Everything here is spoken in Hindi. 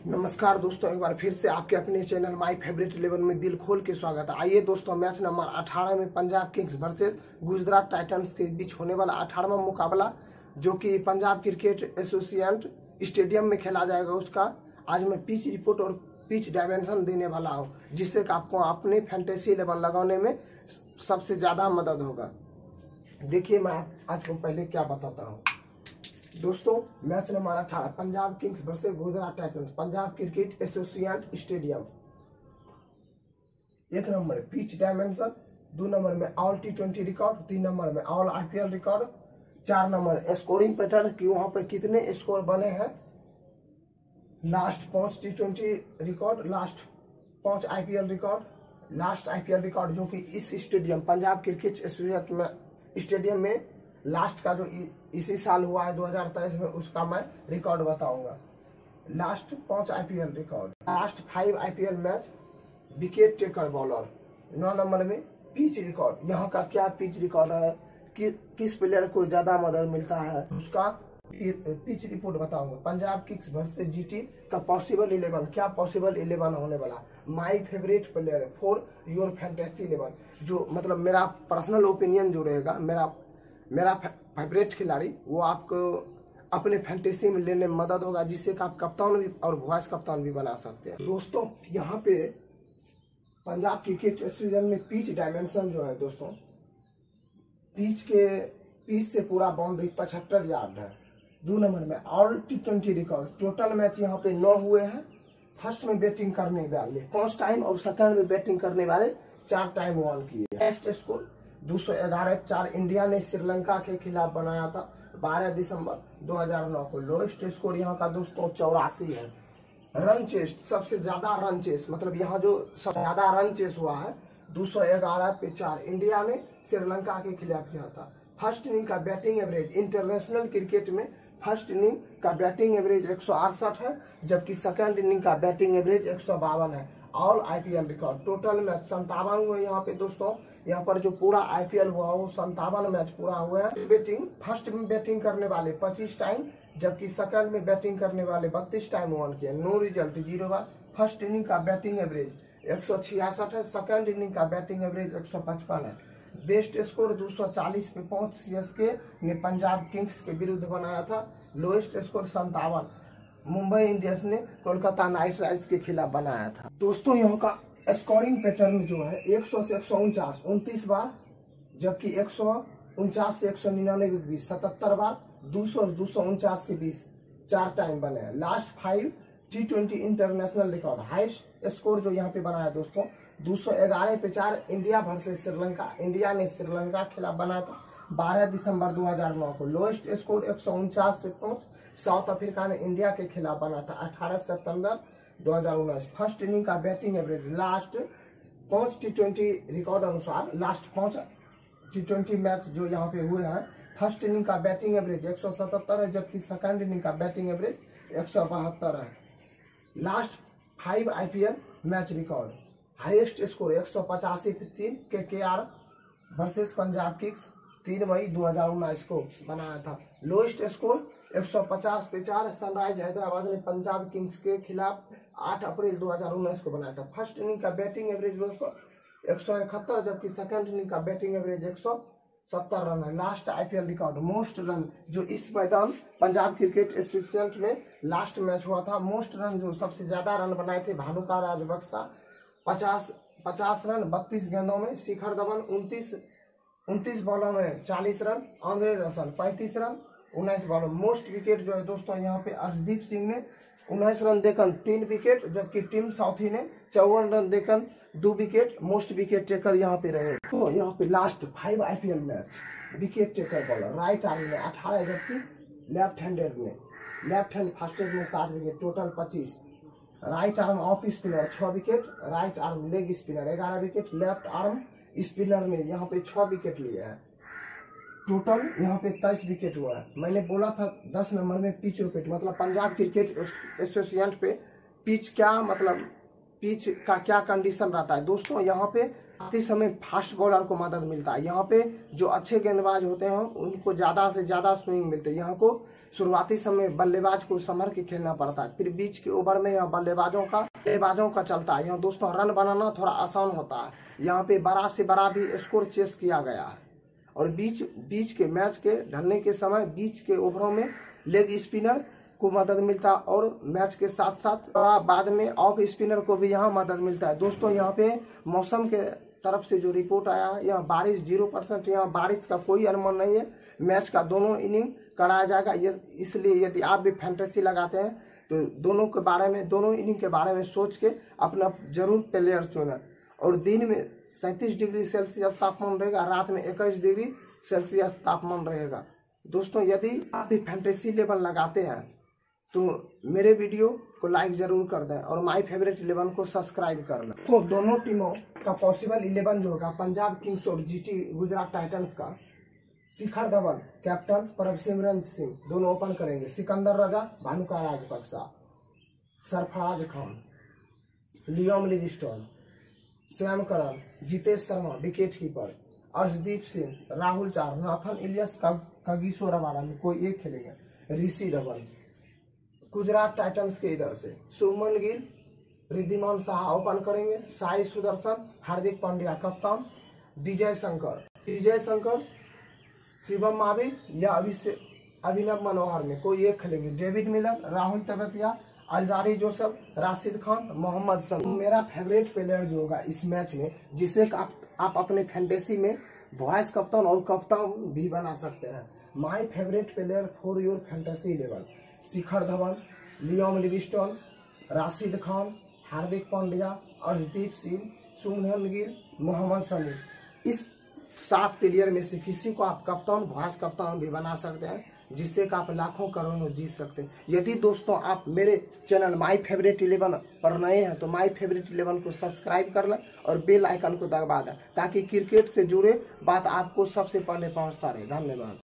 नमस्कार दोस्तों, एक बार फिर से आपके अपने चैनल माय फेवरेट 11 में दिल खोल के स्वागत है। आइए दोस्तों, मैच नंबर 18 में Punjab Kings versus Gujarat Titans के बीच होने वाला 18वां मुकाबला जो कि पंजाब क्रिकेट एसोसिएशन स्टेडियम में खेला जाएगा, उसका आज मैं पिच रिपोर्ट और पिच डायमेंशन देने वाला हूँ, जिससे कि आपको अपने फैंटेसी 11 लगाने में सबसे ज़्यादा मदद होगा। देखिए, मैं आज को पहले क्या बताता हूँ दोस्तों। Match number 18 Punjab Kings versus Gujarat Titans, Punjab Cricket Association Stadium. 1 number pitch dimension, 2 number में ऑल T20 रिकॉर्ड, 3 नंबर में all IPL record, 4 number scoring pattern कि वहां पर कितने स्कोर बने हैं, last 5 T20 record, last 5 IPL record, last IPL record जो कि इस stadium Punjab Cricket Association Stadium में लास्ट का जो इसी साल हुआ है 2023 में, उसका मैं रिकॉर्ड बताऊंगा। Last 5 IPL record, last 5 IPL match, wicket taker bowler. 9 number में पिच रिकॉर्ड, यहाँ का क्या पिच रिकॉर्ड है, किस प्लेयर को ज्यादा मदद मिलता है, उसका पिच रिपोर्ट बताऊंगा। पंजाब किंग्स वर्सेस GT का पॉसिबल 11, क्या पॉसिबल 11 होने वाला, my favourite player for your fantasy 11, जो मतलब मेरा पर्सनल ओपिनियन जो रहेगा, मेरा फेवरेट खिलाड़ी, वो आपको अपने फैंटेसी में लेने में मदद होगा, जिससे कि आप कप्तान भी और वाइस कप्तान भी बना सकते हैं। दोस्तों, यहाँ पे पंजाब क्रिकेट एसोसिएशन में पिच डायमेंशन जो है दोस्तों, पिच से पूरा बाउंड्री 75 यार्ड है। 2 नंबर में all T20 record, total match यहाँ पे 9 हुए हैं। फर्स्ट में बैटिंग करने वाले 5 टाइम और सेकंड में बैटिंग करने वाले 4 टाइम वन किए। बेस्ट स्कोर 211-4 इंडिया ने श्रीलंका के खिलाफ बनाया था 12 दिसंबर 2009 को। लोएस्ट स्कोर यहाँ का दोस्तों 84 है। रन चेस्ट, सबसे ज्यादा रन चेस्ट, मतलब यहाँ जो सबसे ज्यादा रन चेस्ट हुआ है 211-4 इंडिया ने श्रीलंका के खिलाफ किया था। फर्स्ट इनिंग का बैटिंग एवरेज इंटरनेशनल क्रिकेट में फर्स्ट इनिंग का बैटिंग एवरेज 168 है, जबकि सेकंड इनिंग का बैटिंग एवरेज 152 है। All IPL record, total match 57 हुए यहाँ पे दोस्तों। यहाँ पर जो पूरा IPL हुआ वो 57 मैच पूरा हुआ है। बैटिंग, फर्स्ट में बैटिंग करने वाले 25 टाइम, जबकि सेकंड में बैटिंग करने वाले 32 टाइम वन किया। नो रिजल्ट 0 बार। फर्स्ट इनिंग का बैटिंग एवरेज 166 है, सेकंड इनिंग का बैटिंग एवरेज 155 है। बेस्ट स्कोर 240 पे पहुंच CSK ने पंजाब किंग्स के विरुद्ध बनाया था। लोएस्ट स्कोर 57 मुंबई इंडियंस ने कोलकाता नाइट राइडर्स के खिलाफ बनाया था। दोस्तों, यहाँ का स्कोरिंग पैटर्न जो है 100 से 149 29 बार, जबकि 149 से 199 के बीच 77 बार, 200 से 249 के बीच 4 टाइम बने हैं। Last 5 T20 international record, highest score जो यहाँ पे बनाया दोस्तों 211-4 इंडिया वर्सेस श्रीलंका, इंडिया ने श्रीलंका के खिलाफ बनाया था 12 दिसंबर 2009 को। लोएस्ट स्कोर 149 से 5 साउथ अफ्रीका ने इंडिया के खिलाफ बना था 18 सितंबर 2019। फर्स्ट इनिंग का batting average last 5 T20 record अनुसार, लास्ट 5 T20 मैच जो यहाँ पे हुए हैं, फर्स्ट इनिंग का बैटिंग एवरेज 177 है, जबकि सेकंड इनिंग का बैटिंग एवरेज 172 है। Last 5 IPL match record, highest score 185 पे 3 KKR वर्सेस पंजाब किंग्स 3 मई 2019 को बनाया था। लोएस्ट स्कोर 150 पे 4 सनराइज हैदराबाद ने पंजाब किंग्स के खिलाफ 8 अप्रैल 2019 को बनाया था। फर्स्ट इनिंग का बैटिंग एवरेज दोस्तों 171, जबकि सेकंड इनिंग का बैटिंग एवरेज 170 रन है। Last IPL record, most run जो इस मैदान पंजाब क्रिकेट एसोसिएशन में लास्ट मैच हुआ था, मोस्ट रन जो सबसे ज्यादा रन बनाए थे भानुका राजबक्सा 50 रन 32 गेंदों में, शिखर धवन 29 बॉलों में 40 रन, आंद्रे रसल 35 रन 19 बॉलों। मोस्ट विकेट जो है दोस्तों यहाँ पे अर्शदीप सिंह ने 19 रन देकर 3 विकेट, जबकि टीम साउथी ने 54 रन देकर 2 विकेट। मोस्ट विकेट टेकर यहाँ पे रहे। तो यहाँ पे last 5 IPL match, wicket taker bowler right arm में 18, जबकि लेफ्ट हैंडेड में, लेफ्ट हैंड फास्टेड में 7 wicket, total 25। Right arm off spinner 6 wicket, right arm leg spinner 11 wicket, left arm spinner में यहाँ पे 6 विकेट लिए हैं। टोटल यहाँ पे 23 विकेट हुआ है। मैंने बोला था 10 नंबर में पिच विकेट, मतलब पंजाब क्रिकेट एसोसिएशन पे पिच क्या, मतलब पिच का क्या कंडीशन रहता है दोस्तों। यहाँ पे आते समय फास्ट बॉलर को मदद मिलता है। यहाँ पे जो अच्छे गेंदबाज होते हैं उनको ज्यादा से ज्यादा स्विंग मिलते हैं। यहाँ को शुरुआती समय बल्लेबाज को संभल के खेलना पड़ता है, फिर बीच के ओवर में यहाँ बल्लेबाजों का चलता है। यहाँ दोस्तों रन बनाना थोड़ा आसान होता है। यहाँ पे बड़ा से बड़ा भी स्कोर चेस किया गया है। और बीच के मैच के ढलने के समय बीच के ओवरों में लेग स्पिनर को मदद मिलता है और मैच के साथ साथ बाद में ऑफ स्पिनर को भी यहाँ मदद मिलता है। दोस्तों यहाँ पे मौसम के तरफ से जो रिपोर्ट आया है, यहाँ बारिश 0%, यहाँ बारिश का कोई अनुमान नहीं है। मैच का दोनों इनिंग कराया जाएगा, इसलिए यदि आप भी फैंटेसी लगाते हैं तो दोनों इनिंग के बारे में सोच के अपना जरूर प्लेयर चुनें। और दिन में 37 डिग्री सेल्सियस तापमान रहेगा, रात में 21 डिग्री सेल्सियस तापमान रहेगा। दोस्तों यदि आप भी फैंटेसी लेवल लगाते हैं तो मेरे वीडियो को लाइक जरूर कर दें और माय फेवरेट 11 को सब्सक्राइब कर लें। तो दोनों टीमों का पॉसिबल 11 जो होगा, पंजाब किंग्स और जीटी गुजरात टाइटंस का, शिखर धवन कैप्टन, प्रभसिमरन सिंह दोनों ओपन करेंगे, Sikandar Raza, Bhanuka Rajapaksa, Sarfaraz Khan, Liam Livingstone, Sam Curran, Jitesh Sharma wicket keeper, Arshdeep Singh, Rahul Chahar, Nathan iliacus, Kagiso Rabada में कोई एक खेलेंगे, ऋषि धवन। गुजरात टाइटंस के इधर से शुभमन गिल, रिद्धिमान साहा ओपन करेंगे, साई सुदर्शन, हार्दिक पांड्या कप्तान, विजय शंकर, शिवम मावी या अभिनव मनोहर में कोई एक खेलेंगे, David Miller, Rahul Tewatia, Alzarri Joseph, Rashid Khan, Mohammed Shami. मेरा फेवरेट प्लेयर जो होगा इस मैच में, जिसे आप अपने फैंटेसी में वॉइस कप्तान और कप्तान भी बना सकते हैं। My favourite player for your fantasy 11, Shikhar Dhawan, Liam Livingstone, Rashid Khan, Hardik Pandya, Arshdeep Singh, Shubman Gill, Mohammed Shami. इस 7 प्लेयर में से किसी को आप कप्तान, वॉइस कप्तान भी बना सकते हैं, जिससे आप लाखों करोड़ों जीत सकते हैं। यदि दोस्तों आप मेरे चैनल माय फेवरेट 11 पर नए हैं तो माय फेवरेट 11 को सब्सक्राइब कर लें और बेल आइकन को दबा दें, ताकि क्रिकेट से जुड़े बात आपको सबसे पहले पहुंचता रहे। धन्यवाद।